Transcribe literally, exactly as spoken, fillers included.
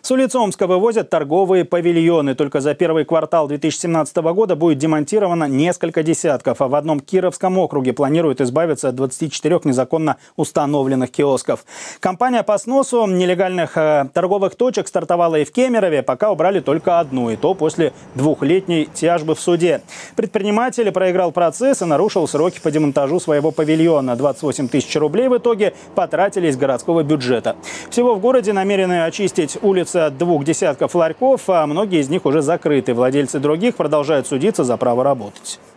С улицы Омска вывозят торговые павильоны. Только за первый квартал две тысячи семнадцатого года будет демонтировано несколько десятков. А в одном Кировском округе планируют избавиться от двадцати четырёх незаконно установленных киосков. Кампания по сносу нелегальных э, торговых точек стартовала и в Кемерове. Пока убрали только одну, и то после двухлетней тяжбы в суде. Предприниматель проиграл процесс и нарушил сроки по демонтажу своего павильона. двадцать восемь тысяч рублей в итоге потратили из городского бюджета. Всего в городе намерены очистить улицы от двух десятков ларьков, а многие из них уже закрыты. Владельцы других продолжают судиться за право работать.